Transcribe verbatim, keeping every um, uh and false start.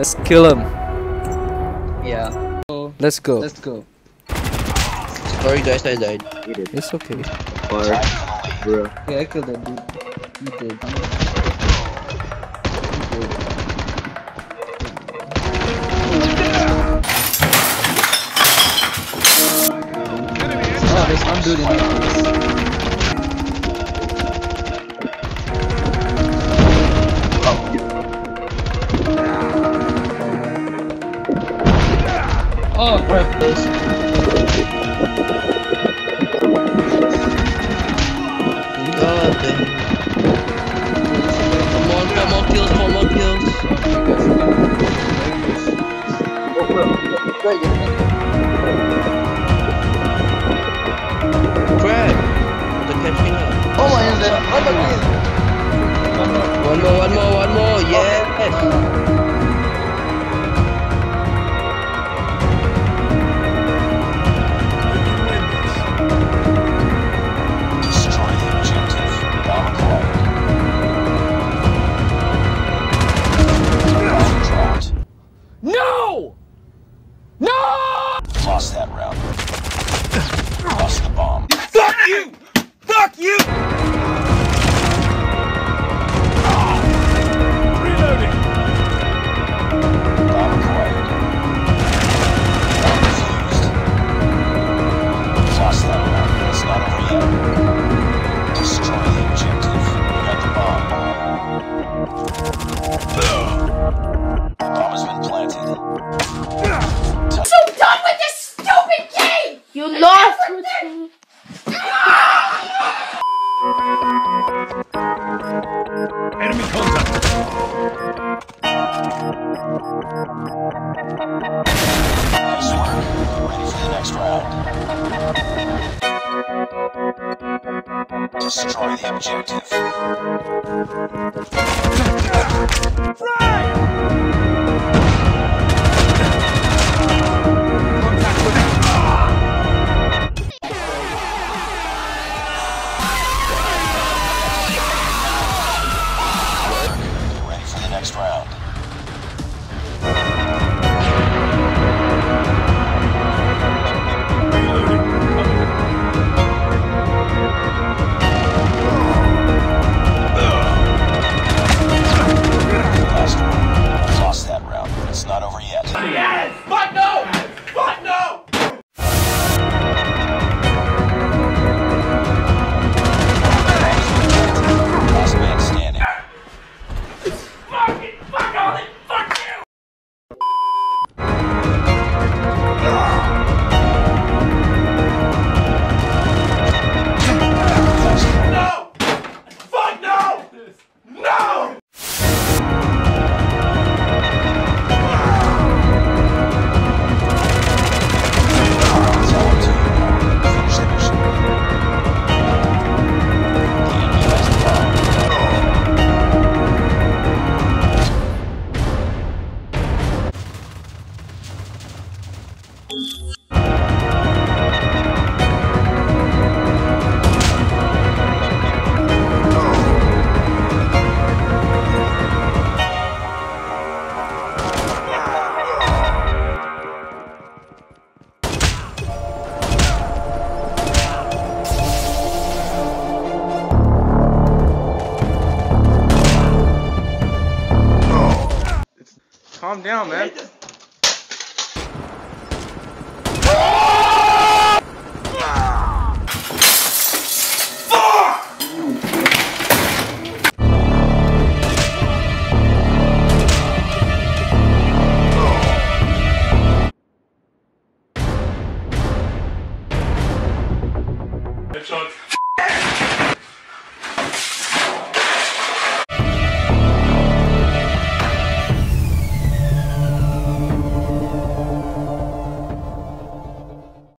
Let's kill him. Yeah. Let's go. Let's go. Sorry guys, I died. It's okay. Far, bro. Yeah, I killed that dude. You did. You did. Oh, there's one dude in that place. Oh, crap. God damn. Come on, four more kills, four more kills. Oh, bro. Crap! They're catching up. Oh my god. Oh my god. One more, one more, one more, yes! No! No! Lost that round. Lost the bomb. Fuck you! Fuck you! Reloading. Bomb acquired. Bomb defused. Lost that round. It's not over yet. Destroy the objective. We got the bomb. The bomb has been planted. So done with this stupid game! You lost with me. Enemy contact. Nice work. Ready for the next round. Destroy the objective. Ready for the next round. Last one. Lost that round, but it's not over yet. Yes! Fuck no! Fuck no! Last man standing. Fuck it! Fuck all it! Fuck you! No! Fuck no! No! It's all up to you now. Finish the mission. The enemy has the bomb. Calm down, man.